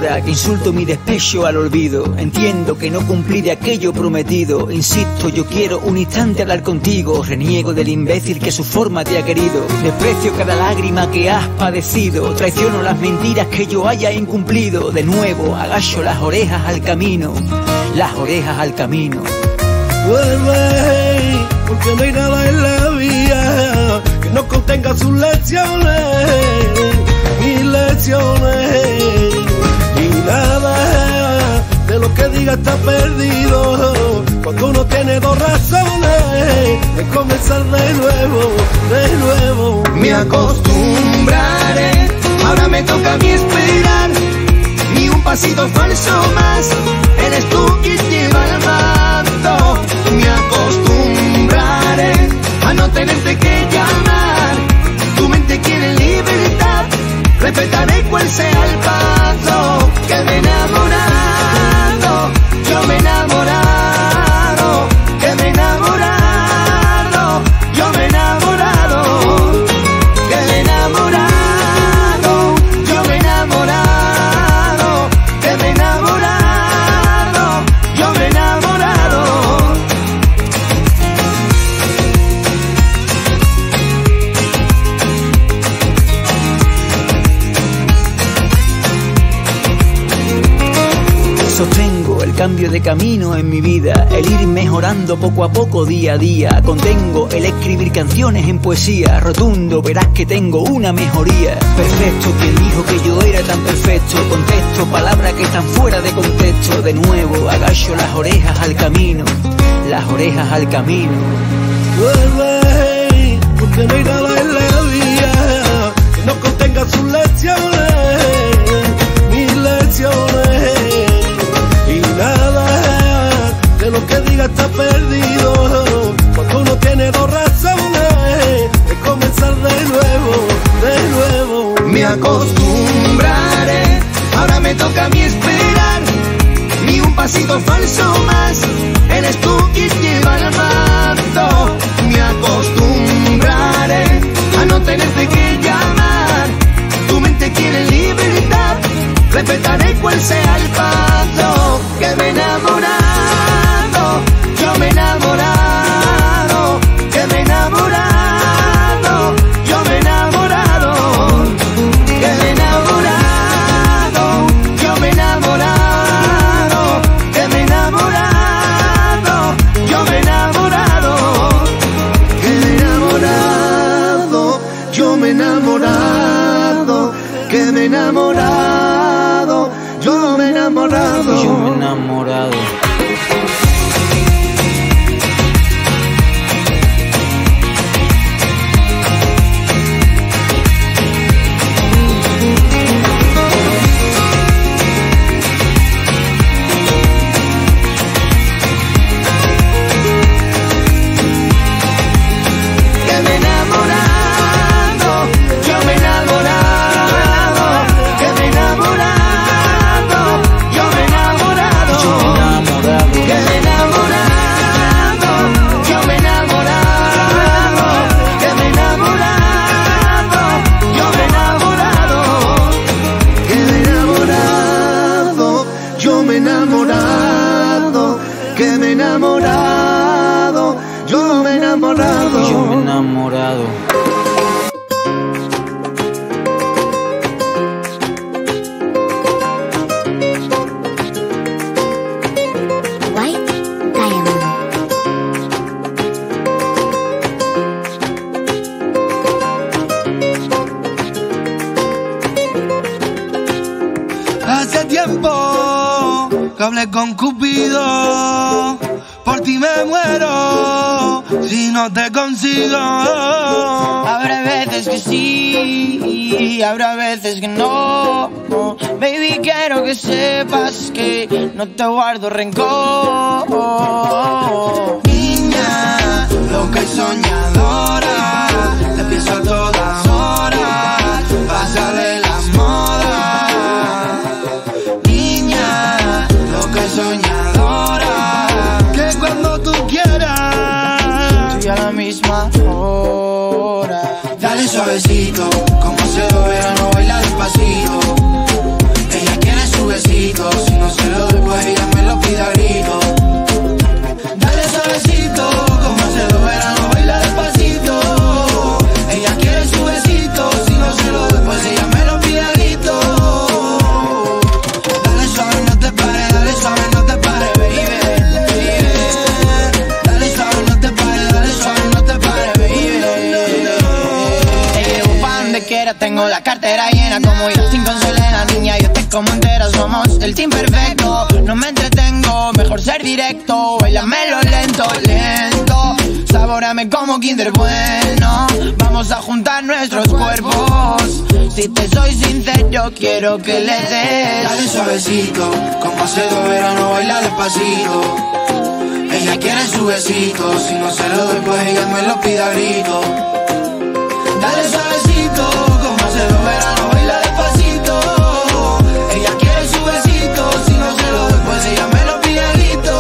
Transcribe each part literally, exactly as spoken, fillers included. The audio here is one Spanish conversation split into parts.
ahora que insulto mi despecho al olvido. Entiendo que no cumplí de aquello prometido. Insisto, yo quiero un instante hablar contigo. Reniego del imbécil que su forma te ha querido. Desprecio cada lágrima que has padecido. Traiciono las mentiras que yo haya incumplido. De nuevo agacho las orejas al camino. Las orejas al camino. Vuelve, porque no hay nada en la vida que no contenga sus lecciones, mis lecciones. Y nada de lo que diga está perdido cuando uno tiene dos razones de comenzar de nuevo, de nuevo. Me acostumbraré, ahora me toca a mí esperar. Ni un pasito falso más, eres tú quien lleva el mando. Me acostumbraré a no tenerte que llamar. Tu mente quiere libertad, respetaré cual sea el paso. Que me he enamorado, yo me he enamorado. Que me he enamorado, yo me he enamorado. Que me he enamorado, yo me he enamorado. Que me he enamorado, yo me he enamorado. Sostengo el cambio de camino en mi vida, el ir mejorando poco a poco día a día. Contengo el escribir canciones en poesía. Rotundo, verás que tengo una mejoría. Perfecto, quien dijo que yo era tan perfecto. Contesto palabras que están fuera de contexto. De nuevo agacho las orejas al camino. Las orejas al camino. Vuelve, porque no hay nada en la vida que no contenga sus lecciones, mis lecciones. Y nada de lo que diga está perdido cuando uno tiene dos razones de comenzar de nuevo, de nuevo. Me acostumbraré, ahora me toca a mí esperar. Ni un pasito falso más, eres tú quien lleva el mando. Me acostumbraré a no tenerte que llamar. Tu mente quiere libertad, respetaré cual sea el paso. Que me he enamorado, yo me he enamorado. Que me he enamorado, yo me he enamorado. Que me he enamorado, yo me he enamorado. Que me he enamorado, yo me he enamorado. Que me he enamorado, yo me he enamorado. Que me he enamorado, yo me he enamorado. Yo me he enamorado. Yo me he enamorado. White Diamond. Hace tiempo que hablé con Cupido, por ti me muero si no te consigo. Habrá veces que sí, habrá veces que no. Baby, quiero que sepas que no te guardo rencor. Niña, loca y soñadora, te pienso a todas horas, pásale las modas. Niña, loca y soñadora, que cuando tú quieras, estoy a la misma hora. Dale suavecito, como se lo verano, baila despacito. Ella quiere su besito. tengo la cartera llena como Justin con Selena. Niña, yo te como entera, somos el team perfecto. No me entretengo, mejor ser directo. Báilamelo lento, lento. Sabóreame como Kinder Bueno. Vamos a juntar nuestros cuerpos. Si te soy sincero, quiero que le des. Dale suavecito, como hace dos veranos, baila despacito. Ella quiere su besito, si no se lo doy pues ella me lo pide a grito. Dale suavecito, como hace dos veranos, baila despacito. Ella quiere su besito, si no se lo doy pues ella me lo pide a grito.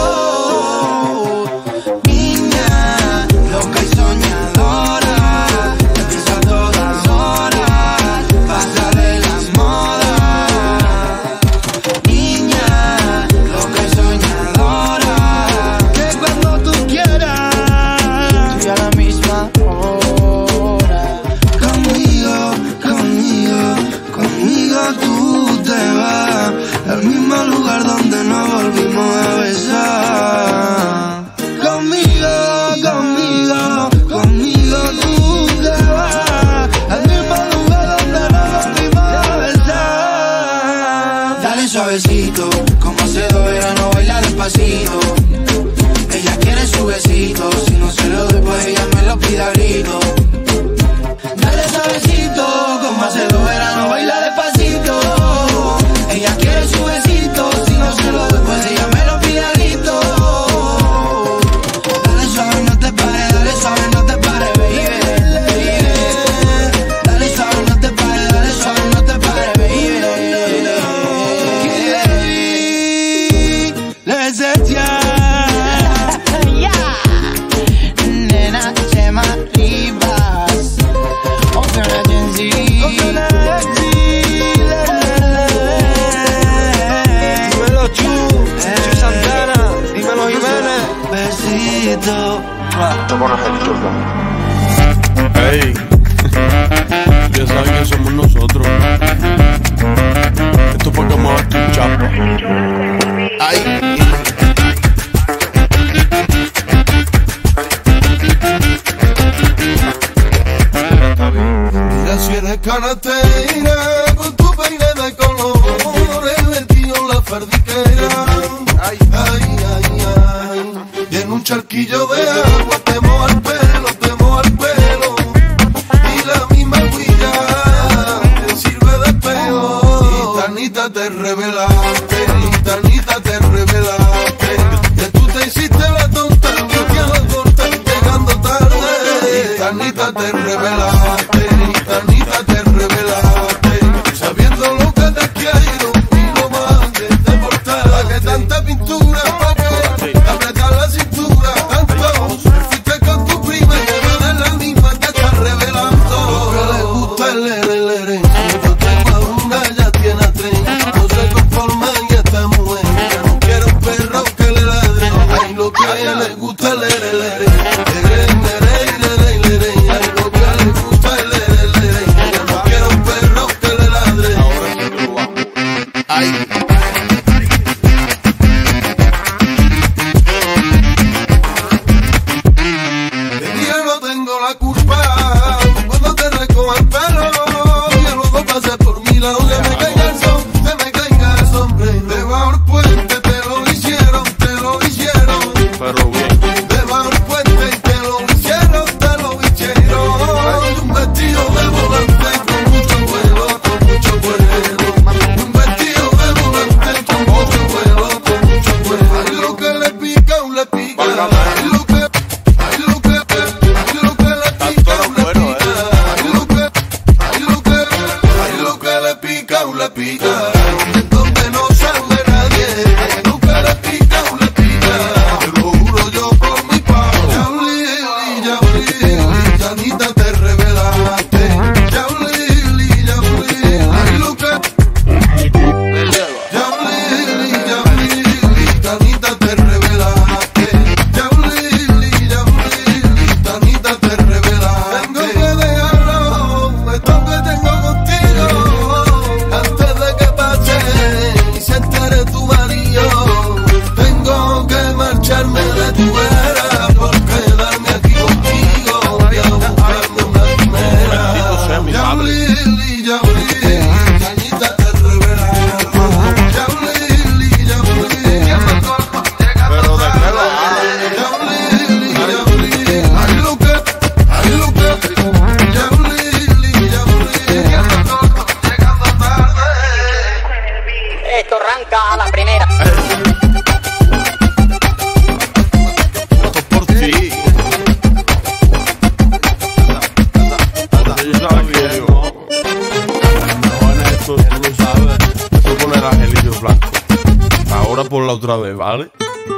Niña, loca y soñadora, te pienso a todas horas, pasa de las modas. Niña, loca y soñadora, que cuando tú quieras, estoy a la misma hora. Conmigo, conmigo, conmigo tú te vas al mismo lugar donde nos volvimos a besar. Conmigo, conmigo, conmigo tú te vas al mismo lugar donde nos volvimos a besar. Dale suavecito, como hace dos veranos, baila despacito. Ella quiere su besito, si no se lo doy pues ella me lo pide a grito. Dale suavecito, como hace dos veranos, baila despacito. Ella quiere su besito, si no se lo doy pues ella me lo pide a grito. Dale suave, no te pares, dale suave, no te pares, baby, baby. Dale suave, no te pares, dale suave, no te pares, baby. Les decía, Nena, Chema Rivas, Open Agency. Dímelo Chu, Chu Santana, dímelo Jiménez. besito. Ey, ya saben que somos nosotros. Esto fue como tu chapa. Ay. Mira si eres canastera, con tu peine de color, el vestido, la fardiquera. Ay, ay, ay, ay. Y en un charquillo de agua te moja el pelo, te moja el pelo. Y la misma huilla te sirve de espejo. Gitanita te revelaste, gitanita te revelaste. Que tú te hiciste la tonta, que te hago corta llegando tarde. Gitanita te revelaste, gitanita te revelaste. Sabiendo lo que te quiero y lo más que te portaba. Que tanta pintura, pa' que apretar la cintura, tanto ponerla otra vez, ¿vale?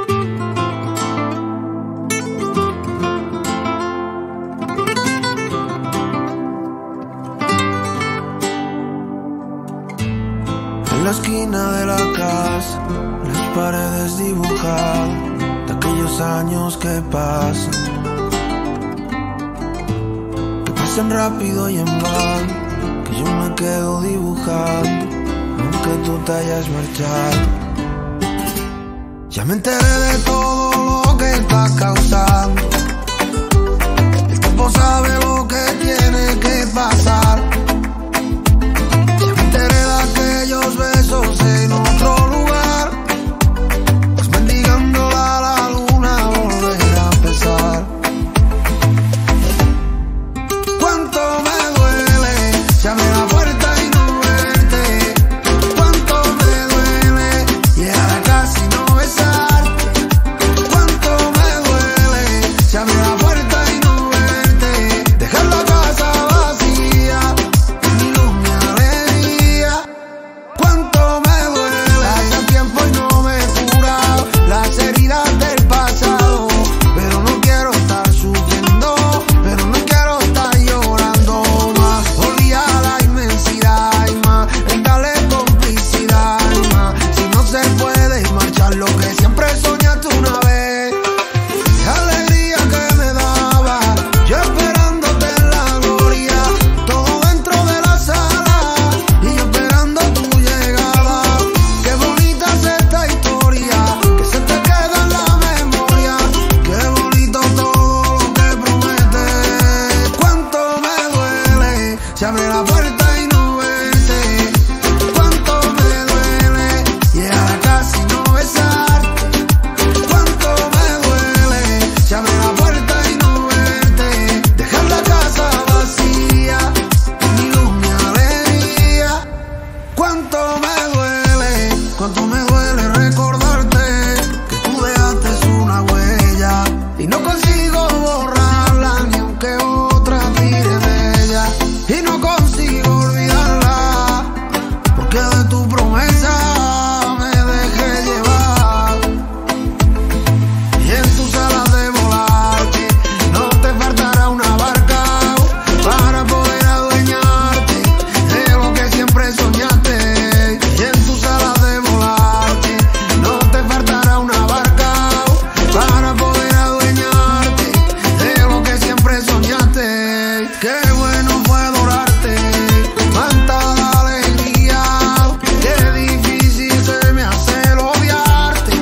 En la esquina de la casa, las paredes dibujadas de aquellos años que pasan, que pasan rápido y en vano, que yo me quedo dibujando, aunque tú te hayas marchado. Ya me enteré de todo lo que estás causando. El tiempo sabe lo que tiene que pasar. Ya me enteré de aquellos besos en otro lugar, pues mendigando a la luna volver a empezar. Cuánto me duele si abre la puerta y no verte. Cuánto me duele llegar casi no besarte. Cuánto me duele si abre la puerta y no verte. Dejar la casa vacía, mi luz, mi alegría. Cuánto me duele, hace tiempo y no me he curado las heridas del pasado. Pero no quiero estar sufriendo, pero no quiero estar llorando más. Olvida la inmensidad y más, en darle complicidad y más. Si no se puede marchar lo que siempre soñaste una vez. Qué alegría que me daba, yo esperándote en la gloria. Todo dentro de la sala y yo esperando tu llegada. Qué bonita es esta historia, que se te queda en la memoria. Qué bonito todo lo que prometes. Cuánto me duele si abre la puerta y no verte. Cuánto me duele llegar a casa y no besarte. Cuánto me duele si abre la puerta y no verte. Dejar la casa vacía, mi luz, mi alegría. Cuánto me duele, cuánto me duele recordarte que tú dejaste una huella y no consigo borrarla ni aunque otra tire de ella. Y no consigo olvidarla porque de tu promesa me dejé llevar. Y en tus alas de volarte no te faltará una barca para poder adueñarte de lo que siempre soñaste. Y en tus alas de volarte no te faltará una barca para poder adueñarte de lo que siempre soñaste. Qué bueno fue adorarte, tanta alegría, qué difícil se me hace el odiarte.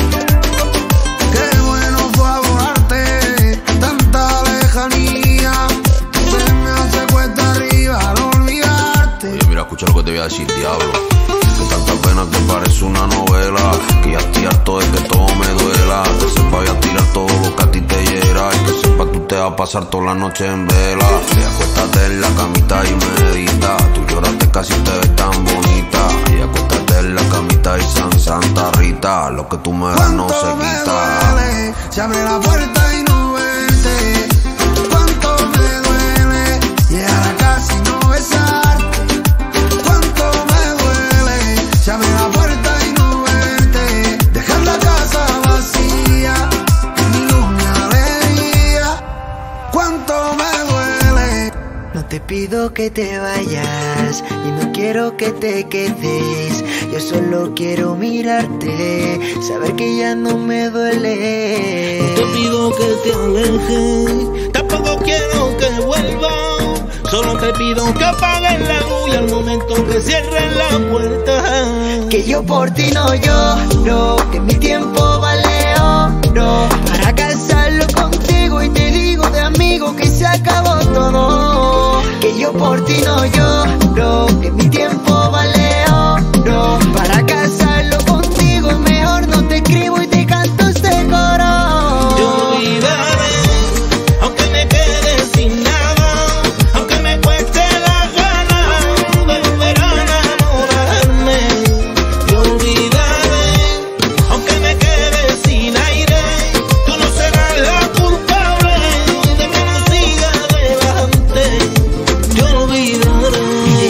Qué bueno fue adorarte, tanta lejanía, se me hace cuesta arriba al olvidarte. Oye, mira, escucha lo que te voy a decir, diablo. Que tantas penas te parece una novela, que ya estoy harto de que todo me duela. Que sepa voy a tirar todo lo que a ti te hiera, y que sepa tú te vas a pasar toda la noche en vela. Y acuéstate en la camita y medita, tú lloraste casi te ves tan bonita. Y acuéstate en la camita y San Santa Rita, lo que tú me das no se Cuánto me quita. duele si abre la puerta y no verte. Cuánto me duele llegar a casa y no besarte. Cuánto me duele si abre la puerta y no verte. Dejar la casa vacía, mi luz, mi alegría. Cuánto me duele. No te pido que te vayas y no quiero que te quedes. Yo solo quiero mirarte, saber que ya no me duele. No te pido que te alejes, tampoco quiero que vuelvas. Solo te pido que apagues la luz y al momento que cierres la puerta. Que yo por ti no lloro, que mi tiempo vale oro para casarlo contigo. Y te digo de amigo que se acabó todo. Que yo por ti no lloro, que mi tiempo vale oro para casarlo contigo. Mejor no te escribo y te canto este coro. Yo olvidaré, aunque me quede sin nada, aunque me cueste la gana de volver a enamorarme. Yo olvidaré, aunque me quede sin aire, tú no serás la culpable de que no siga adelante. Yo olvidaré.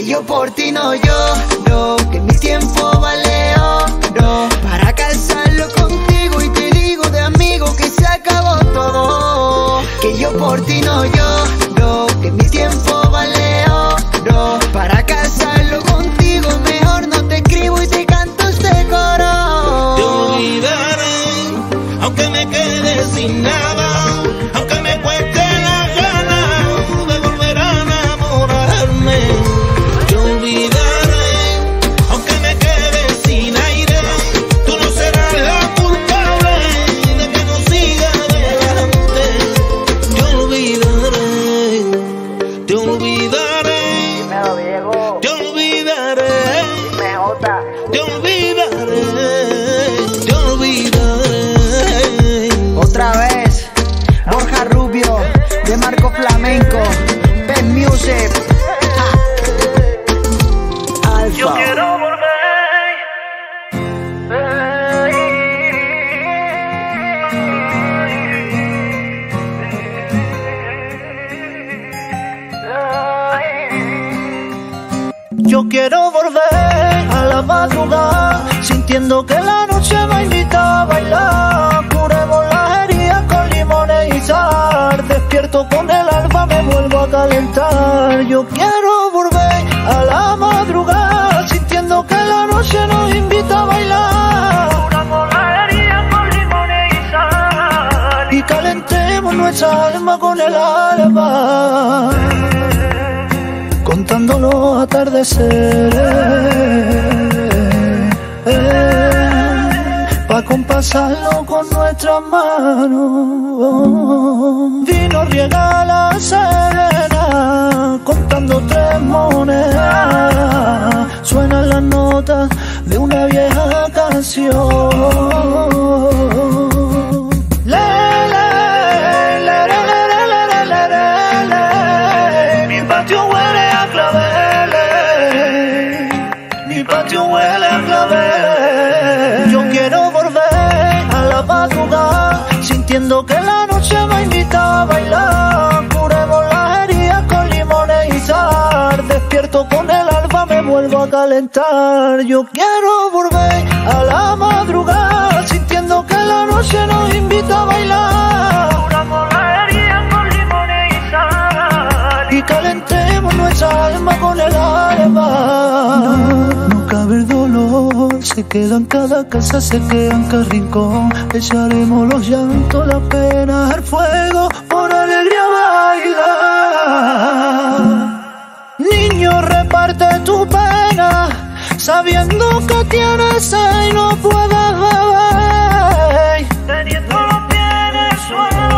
que yo por ti no lloro, que mi tiempo vale oro para casarlo contigo y te digo de amigo que se acabó todo, que yo por ti no lloro, que mi tiempo vale oro para casarlo contigo, mejor no te escribo y te canto este coro. Te olvidaré, aunque me quede sin nada, aunque me cueste la gana de volver a enamorarme. Te olvidaré, aunque me quede sin aire, tú no serás la culpable de que no siga adelante. Te olvidaré, te olvidaré, te olvidaré, te olvidaré, te olvidaré. Otra vez, Borja Rubio, de Marco Flamenco, Ben Music. Ja. Alfa. Yo quiero volver. Yo quiero volver a la madrugada, sintiendo que la noche me invita a bailar. Curemos las heridas con limones y sal, despierto con el alba, me vuelvo a calentar. Yo quiero volver a la madrugada, sintiendo que la noche nos invita a bailar. Curamos las heridas con limones y sal, y calentemos nuestra alma con el alba, contando los atardeceres, eh, pa' compasarlo con nuestras manos. Vino riega la serena, contando tres monedas, suenan las notas de una vieja canción. Mi patio huele a claveles. Yo quiero volver a la madrugada, sintiendo que la noche me invita a bailar. Curemos las heridas con limones y sal, despierto con el alba, me vuelvo a calentar. Yo quiero volver a la madrugada, sintiendo que la noche nos invita a bailar. Curamos las heridas con limones y sal, y calentemos nuestra alma con el alba. No cabe el dolor, se queda en cada casa, se queda en cada rincón. Echaremos los llantos, las penas al fuego, por alegría bailar. Niño, reparte tu pena, sabiendo que tienes sed y no puedes beber, teniendo los pies en el suelo.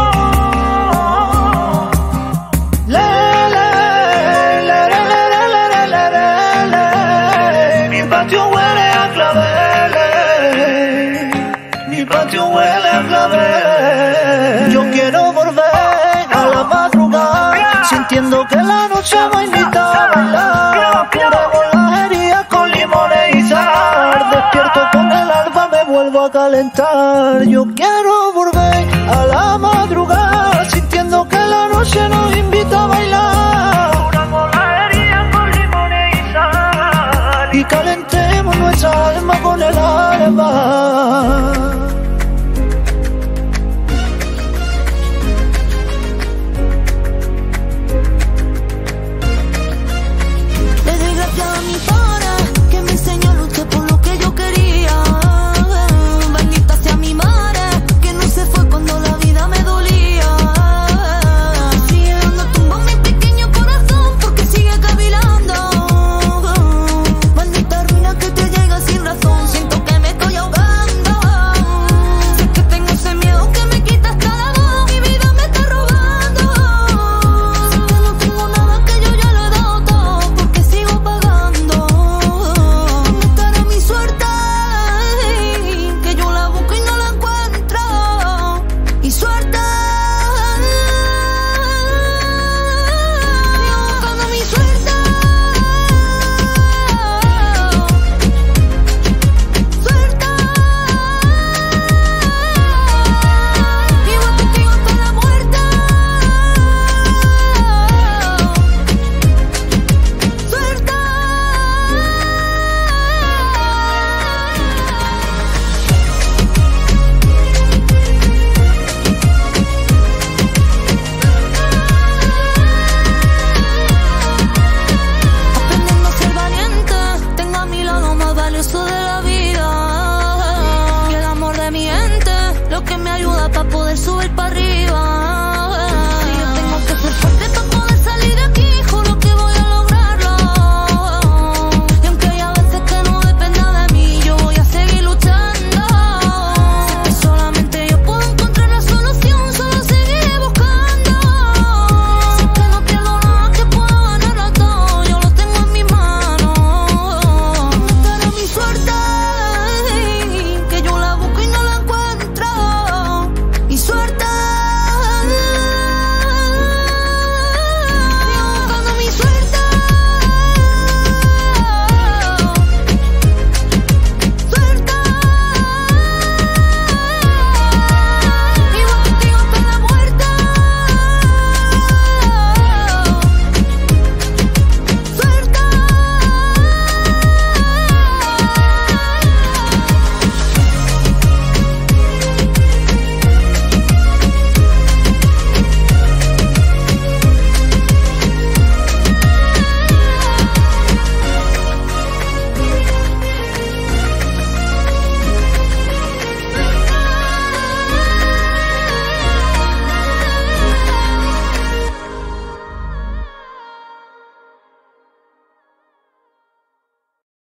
Mi patio huele a claveles, mi patio huele a claveles. Yo quiero volver a la madrugada, sintiendo que la noche me invita a bailar. Curemos las heridas con limones y sal, despierto con el alba, me vuelvo a calentar. Yo quiero volver a la madrugada, sintiendo que la noche nos invita a bailar. Curamos las heridas con limones y sal, y calentemos nuestra alma con el alba.